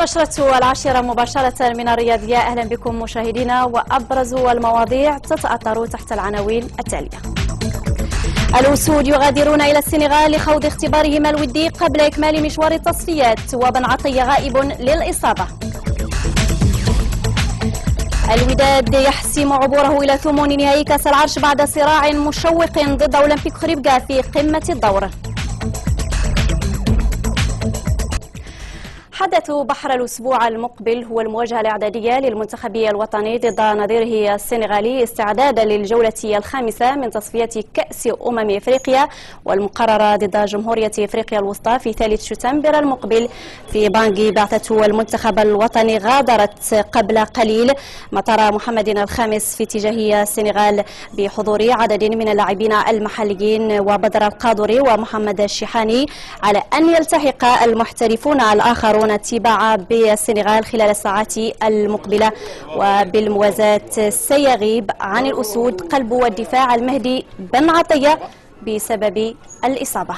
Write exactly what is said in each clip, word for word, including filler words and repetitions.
نشرة العاشرة مباشرة من الرياضية. أهلا بكم مشاهدينا، وأبرز المواضيع تتأطر تحت العناوين التالية. الأسود يغادرون إلى السنغال لخوض اختبارهم الودي قبل إكمال مشوار التصفيات، وبن عطية غائب للإصابة. الوداد يحسم عبوره إلى ثمن نهائي كأس العرش بعد صراع مشوق ضد أولمبيك خريبكا في قمة الدور. حدث بحر الأسبوع المقبل هو المواجهة الإعدادية للمنتخب الوطني ضد نظيره السنغالي استعدادا للجولة الخامسة من تصفية كأس أمم إفريقيا، والمقررة ضد جمهورية إفريقيا الوسطى في ثالث شتنبر المقبل في بانغي. بعثة المنتخب الوطني غادرت قبل قليل مطار محمد الخامس في اتجاه السنغال بحضور عدد من اللاعبين المحليين وبدر القادري ومحمد الشيحاني، على أن يلتحق المحترفون الآخرون التباع بالسنغال خلال الساعات المقبلة. وبالموازاة سيغيب عن الأسود قلب والدفاع المهدي بن عطية بسبب الإصابة.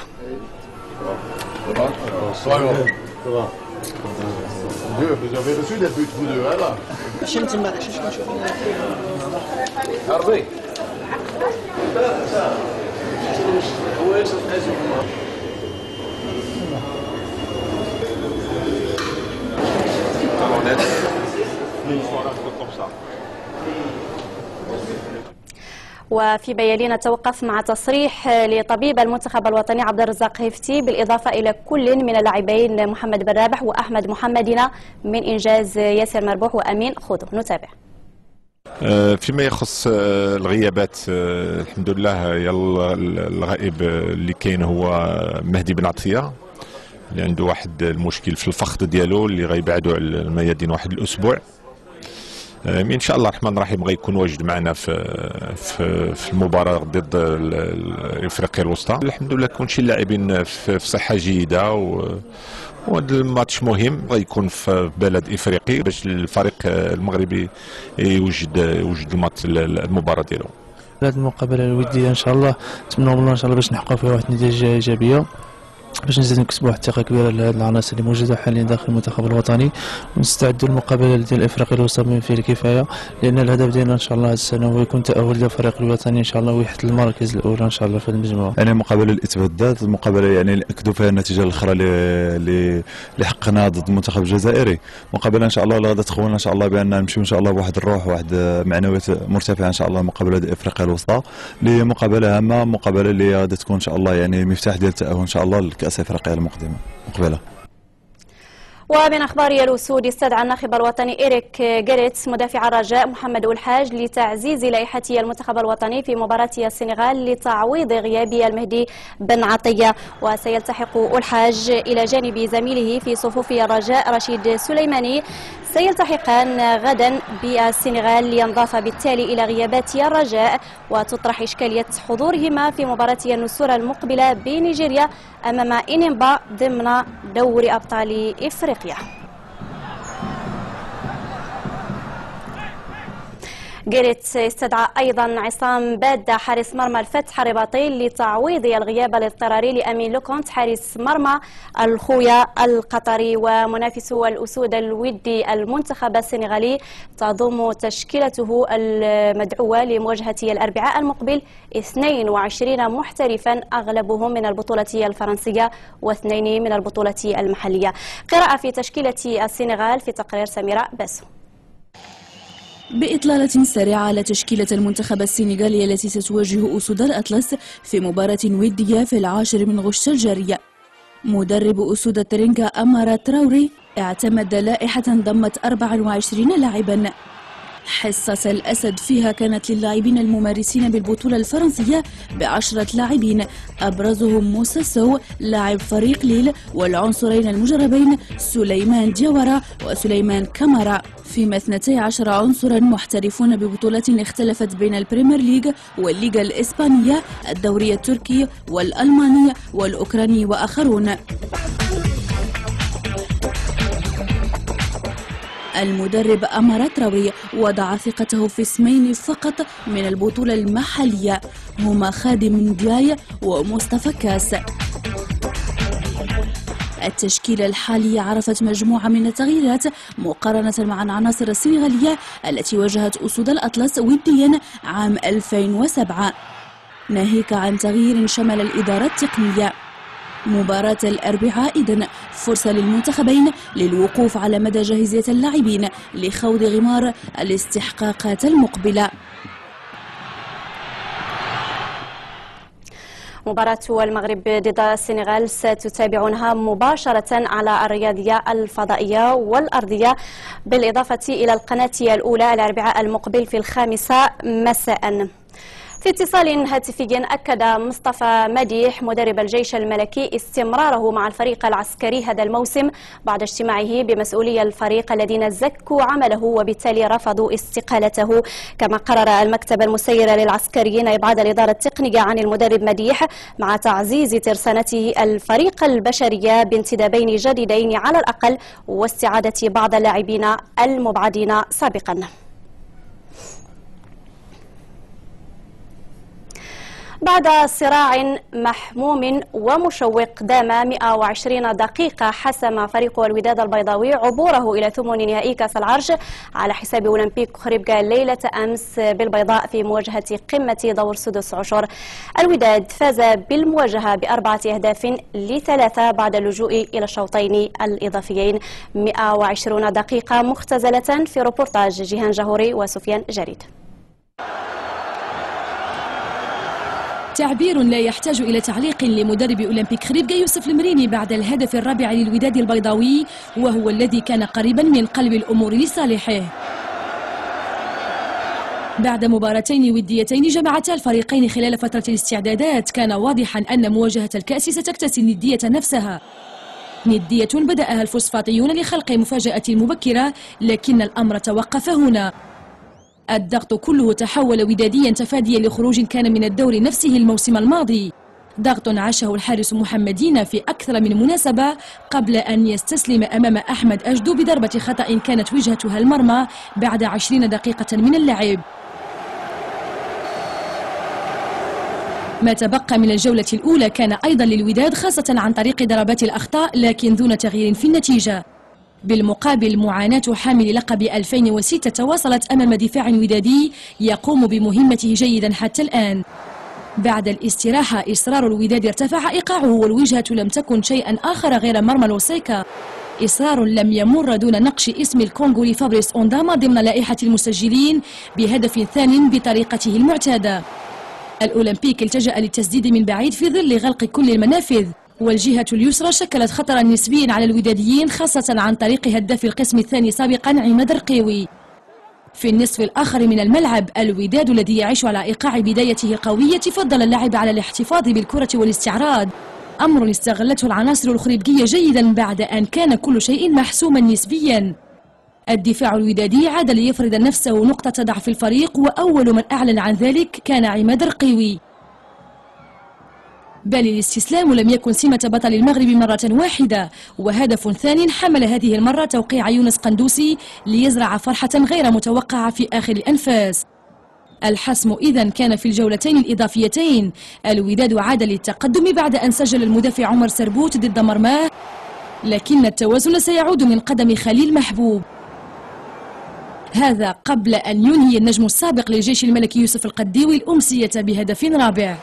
وفي بيان نتوقف مع تصريح لطبيب المنتخب الوطني عبد الرزاق هفتي بالإضافة إلى كل من اللاعبين محمد بن رابح وأحمد محمدنا من إنجاز ياسر مربوح وأمين خضر. نتابع. فيما يخص الغيابات، الحمد لله الغائب اللي كاين هو مهدي بن عطية، اللي عنده واحد المشكل في الفخذ ديالو اللي غيبعدوا على الميادين واحد الاسبوع. ان شاء الله الرحمن الرحيم غيكون واجد معنا في في, في المباراه ضد افريقيا الوسطى. الحمد لله كلشي اللاعبين في صحه جيده، وهذا الماتش مهم غيكون في بلد افريقي باش الفريق المغربي يوجد يوجد الماتش المباراه ديالو. هذه المقابله الوديه ان شاء الله نتمنوا من الله ان شاء الله باش نحققوا فيها واحد النتيجه ايجابيه، باش نزيد نكسبوا واحد الثقه كبيره لهذه العناصر اللي موجوده حاليا داخل المنتخب الوطني، ونستعدوا للمقابله ديال افريقيا الوسطى بما فيه الكفايه، لان الهدف ديالنا ان شاء الله هذه السنه هو يكون تاهل الفريق الوطني ان شاء الله ويحتل المراكز الاولى ان شاء الله في المجموعه. يعني مقابله الاثبات، المقابله يعني ناكدوا فيها النتيجه الاخرى اللي اللي حققناها ضد المنتخب الجزائري. مقابله ان شاء الله اللي غادا تخولنا ان شاء الله بان نمشيو ان شاء الله بواحد الروح وواحد معنويات مرتفعه ان شاء الله. مقابله افريقيا الوسطى اللي مقابله هامه، مقابله اللي غادا تكون ان شاء الله يعني مفتاح ديال التاهل ان شاء الله لكاس افريقيا المقدمه مقبله. ومن أخبار الأسود، استدعى الناخب الوطني إيريك جيريتس مدافع الرجاء محمد أولحاج لتعزيز لائحة المنتخب الوطني في مباراة السنغال لتعويض غياب المهدي بن عطية. وسيلتحق أولحاج إلى جانب زميله في صفوف الرجاء رشيد سليماني، سيلتحقان غدا بالسنغال لينضاف بالتالي إلى غيابات الرجاء، وتطرح إشكالية حضورهما في مباراة النسور المقبلة بنيجيريا أمام إنيمبا ضمن دوري أبطال إفريقيا. جيريتس استدعى أيضا عصام باد حارس مرمى الفتح الرباطي لتعويض الغياب الاضطراري لأمين لوكونت حارس مرمى الخويا القطري. ومنافس الأسود الودي المنتخب السنغالي تضم تشكيلته المدعوة لمواجهة الأربعاء المقبل اثنين وعشرين محترفا أغلبهم من البطولة الفرنسية واثنين من البطولة المحلية. قراءة في تشكيلة السنغال في تقرير سميرة باسو. بإطلالة سريعة على تشكيلة المنتخب السنغالي التي ستواجه أسود الأطلس في مباراة ودية في العاشر من غشت الجارية، مدرب أسود الترينكا أمارا تراوري اعتمد لائحة ضمت أربعة وعشرين لاعبا. حصة الأسد فيها كانت للاعبين الممارسين بالبطولة الفرنسية بعشرة لاعبين، أبرزهم موسى سو لاعب فريق ليل، والعنصرين المجربين سليمان دياورا وسليمان كامارا، فيما اثنتي عشر عنصرا محترفون ببطولات اختلفت بين البريمير ليج والليغا الإسبانية، الدوري التركي والألماني والأوكراني وآخرون. المدرب أمارا تراوري وضع ثقته في اسمين فقط من البطولة المحلية، هما خادم دياي ومصطفى كاس. التشكيلة الحالية عرفت مجموعة من التغييرات مقارنة مع العناصر السنغالية التي واجهت أسود الأطلس وديا عام ألفين وسبعة، ناهيك عن تغيير شمل الإدارة التقنية. مباراة الأربعاء إذن فرصة للمنتخبين للوقوف على مدى جاهزية اللاعبين لخوض غمار الاستحقاقات المقبلة. مباراة المغرب ضد السنغال ستتابعونها مباشرة على الرياضية الفضائية والأرضية، بالإضافة إلى القناة الأولى الأربعاء المقبل في الخامسة مساء. في اتصال هاتفي أكد مصطفى مديح مدرب الجيش الملكي استمراره مع الفريق العسكري هذا الموسم بعد اجتماعه بمسؤولي الفريق الذين زكوا عمله وبالتالي رفضوا استقالته. كما قرر المكتب المسير للعسكريين إبعاد الإدارة التقنية عن المدرب مديح مع تعزيز ترسانته الفريق البشرية بانتدابين جديدين على الأقل واستعادة بعض اللاعبين المبعدين سابقا. بعد صراع محموم ومشوق دام مئة وعشرين دقيقة حسم فريق الوداد البيضاوي عبوره إلى ثمن نهائي كأس العرش على حساب أولمبيك خريبكا ليلة أمس بالبيضاء في مواجهة قمة دور سدس عشر. الوداد فاز بالمواجهة بأربعة أهداف لثلاثة بعد اللجوء إلى الشوطين الإضافيين. مئة وعشرين دقيقة مختزلة في روبورتاج جيهان جهوري وسفيان جريد. تعبير لا يحتاج إلى تعليق لمدرب أولمبيك خريبكا يوسف المريني بعد الهدف الرابع للوداد البيضاوي، وهو الذي كان قريبا من قلب الأمور لصالحه. بعد مباراتين وديتين جمعتا الفريقين خلال فترة الاستعدادات، كان واضحا أن مواجهة الكأس ستكتسي الندية نفسها، ندية بدأها الفوسفاطيون لخلق مفاجأة مبكرة، لكن الأمر توقف هنا. الضغط كله تحول وداديا تفاديا لخروج كان من الدور نفسه الموسم الماضي، ضغط عاشه الحارس محمدين في أكثر من مناسبة قبل أن يستسلم أمام أحمد أجدو بضربة خطأ كانت وجهتها المرمى بعد عشرين دقيقة من اللعب. ما تبقى من الجولة الأولى كان أيضا للوداد خاصة عن طريق ضربات الأخطاء، لكن دون تغيير في النتيجة. بالمقابل معاناة حامل لقب ألفين وستة تواصلت أمام دفاع ودادي يقوم بمهمته جيدا حتى الآن. بعد الاستراحة إصرار الوداد ارتفع إيقاعه، والوجهة لم تكن شيئا آخر غير مرمى لوسيكا، إصرار لم يمر دون نقش اسم الكونغولي فابريس أونداما ضمن لائحة المسجلين بهدف ثان بطريقته المعتادة. الأولمبيك التجأ للتسديد من بعيد في ظل غلق كل المنافذ، والجهة اليسرى شكلت خطرا نسبيا على الوداديين خاصة عن طريق هداف القسم الثاني سابقا عماد الرقيوي. في النصف الآخر من الملعب الوداد الذي يعيش على إيقاع بدايته قوية فضل اللعب على الاحتفاظ بالكرة والاستعراض، أمر استغلته العناصر الخريبكية جيدا بعد أن كان كل شيء محسوما نسبيا. الدفاع الودادي عاد ليفرض نفسه نقطة ضعف الفريق، وأول من أعلن عن ذلك كان عماد الرقيوي. بل الاستسلام لم يكن سمة بطل المغرب مرة واحدة، وهدف ثاني حمل هذه المرة توقيع يونس قندوسي ليزرع فرحة غير متوقعة في آخر الأنفاس. الحسم إذن كان في الجولتين الإضافيتين، الوداد عاد للتقدم بعد أن سجل المدافع عمر سربوت ضد مرماه، لكن التوازن سيعود من قدم خليل محبوب. هذا قبل أن ينهي النجم السابق للجيش الملكي يوسف القديوي الأمسية بهدف رابع.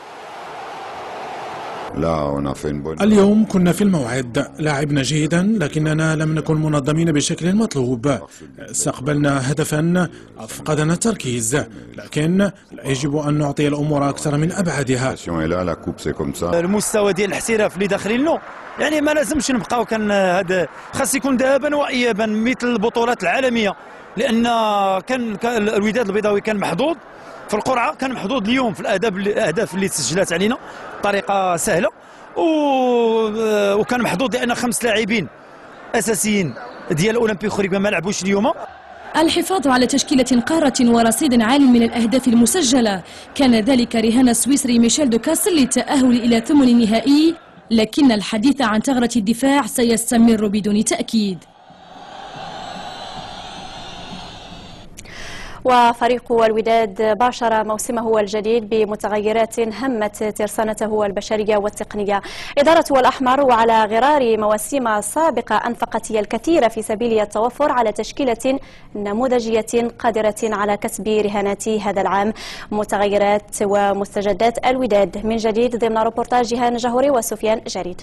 اليوم كنا في الموعد، لعبنا جيدا لكننا لم نكن منظمين بشكل مطلوب، استقبلنا هدفا أفقدنا التركيز، لكن يجب أن نعطي الأمور أكثر من أبعادها. المستوى ديال الاحتراف اللي داخلين له، يعني ما لازمش نبقاو كان هذا، خاص يكون ذهابا وإيابا مثل البطولات العالمية، لأن كان الوداد البيضاوي كان محظوظ في القرعة، كان محظوظ اليوم في الأهداف اللي تسجلت علينا بطريقة سهلة، وكان محظوظ لأن خمس لاعبين أساسيين ديال أولمبيك خريبكا ما لعبوش اليوم. الحفاظ على تشكيلة قارة ورصيد عال من الأهداف المسجلة كان ذلك رهان السويسري ميشيل دوكاس للتأهل إلى ثمن النهائي، لكن الحديث عن ثغرة الدفاع سيستمر بدون تأكيد. وفريق الوداد باشر موسمه الجديد بمتغيرات همت ترسانته البشرية والتقنية. إدارة الأحمر وعلى غرار مواسم سابقة أنفقت الكثير في سبيل التوفر على تشكيلة نموذجية قادرة على كسب رهانات هذا العام. متغيرات ومستجدات الوداد من جديد ضمن روبورتاج جيهان جهوري وسفيان جريد.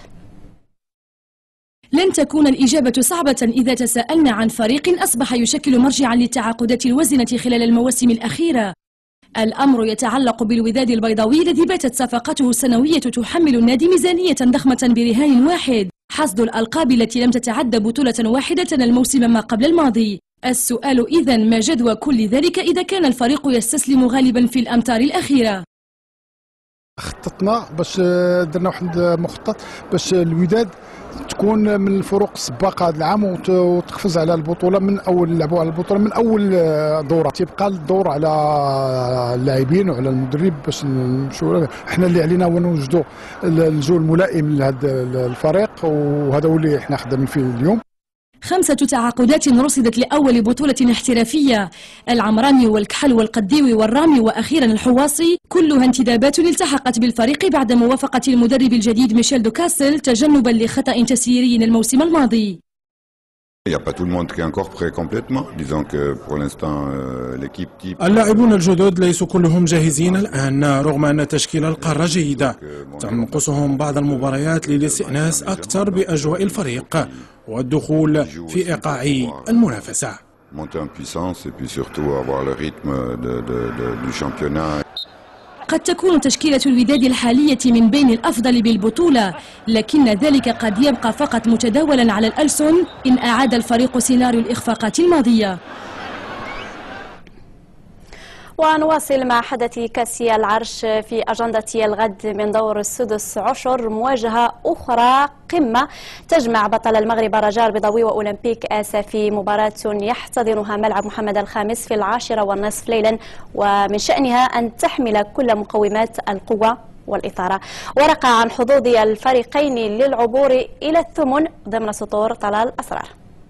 لن تكون الإجابة صعبة إذا تساءلنا عن فريق أصبح يشكل مرجعا للتعاقدات الوزنة خلال المواسم الأخيرة. الأمر يتعلق بالوداد البيضاوي الذي باتت صفقاته السنوية تحمل النادي ميزانية ضخمة برهان واحد، حصد الألقاب التي لم تتعدى بطولة واحدة الموسم ما قبل الماضي. السؤال إذن ما جدوى كل ذلك إذا كان الفريق يستسلم غالبا في الأمتار الأخيرة؟ خططنا باش درنا واحد مخطط باش الوداد تكون من الفروق السباقه هذا العام وتقفز على البطوله من اول لعبوا على البطوله من اول دوره. تيبقى الدور على اللاعبين وعلى المدرب باش نمشيو. احنا اللي علينا هو نوجدوا الجو الملائم لهذا الفريق وهذا هو اللي احنا خدامين فيه اليوم. خمسة تعاقدات رصدت لأول بطولة احترافية، العمراني والكحل والقديوي والرامي وأخيرا الحواصي، كلها انتدابات التحقت بالفريق بعد موافقة المدرب الجديد ميشيل دوكاسل تجنبا لخطأ تسييري الموسم الماضي. اللاعبون الجدد ليسوا كلهم جاهزين الآن رغم أن تشكيل القارة جيدة. تنقصهم بعض المباريات للاستئناس أكثر بأجواء الفريق والدخول في إيقاع المنافسة. قد تكون تشكيلة الوداد الحالية من بين الأفضل بالبطولة، لكن ذلك قد يبقى فقط متداولا على الألسن إن أعاد الفريق سيناريو الإخفاقات الماضية. ونواصل مع حدث كأس العرش في أجندة الغد من دور السدس عشر. مواجهة أخرى قمة تجمع بطل المغرب رجاء البيضاوي وأولمبيك آسفي، مباراة يحتضنها ملعب محمد الخامس في العاشرة والنصف ليلا، ومن شأنها أن تحمل كل مقومات القوة والإثارة. ورقة عن حظوظ الفريقين للعبور إلى الثمن ضمن سطور طلال أسرار.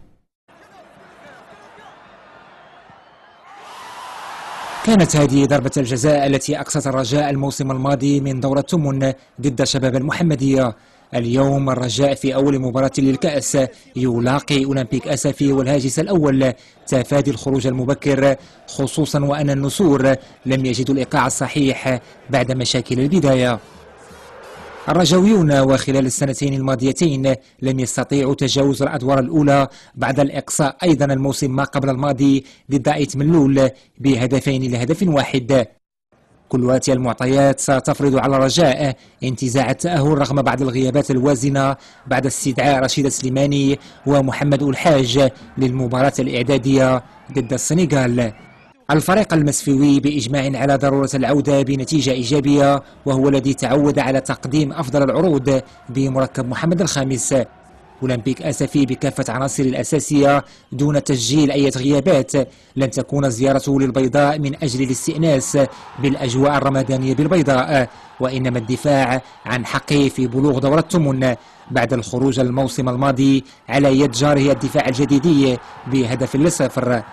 كانت هذه ضربة الجزاء التي أقصت الرجاء الموسم الماضي من دور الثمن ضد شباب المحمدية. اليوم الرجاء في أول مباراة للكأس يلاقي أولمبيك أسفي والهاجس الأول، تفادي الخروج المبكر خصوصا وأن النسور لم يجدوا الإيقاع الصحيح بعد مشاكل البداية. الرجاويون وخلال السنتين الماضيتين لم يستطيعوا تجاوز الأدوار الأولى بعد الإقصاء أيضا الموسم ما قبل الماضي ضد أيت ملول بهدفين لهدف واحد. كل هذه المعطيات ستفرض على الرجاء انتزاع التأهل رغم بعض الغيابات الوازنة بعد استدعاء رشيد سليماني ومحمد الحاج للمباراة الإعدادية ضد السنغال. الفريق المسفيوي بإجماع على ضرورة العودة بنتيجة إيجابية، وهو الذي تعود على تقديم أفضل العروض بمركب محمد الخامس. أولمبيك آسفي بكافة عناصر الأساسية دون تسجيل أي غيابات. لن تكون زيارته للبيضاء من أجل الاستئناس بالأجواء الرمضانية بالبيضاء، وإنما الدفاع عن حقه في بلوغ دور الثمن بعد الخروج الموسم الماضي على يد جاره الدفاع الجديدي بهدف لصفر.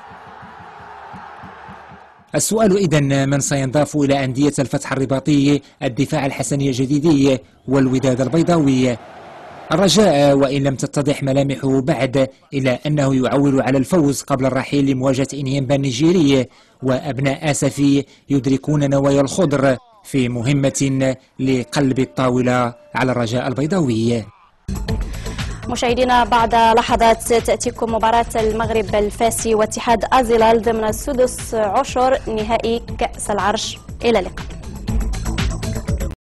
السؤال إذن من سينضاف إلى أندية الفتح الرباطي، الدفاع الحسني الجديدي والوداد البيضاوي؟ الرجاء وإن لم تتضح ملامحه بعد إلا أنه يعول على الفوز قبل الرحيل لمواجهة إنيمبا النيجيري، وأبناء آسفي يدركون نوايا الخضر في مهمة لقلب الطاولة على الرجاء البيضاوي. مشاهدينا بعد لحظات تأتيكم مباراة المغرب الفاسي واتحاد أزلال ضمن السدس عشر نهائي كأس العرش. إلى اللقاء.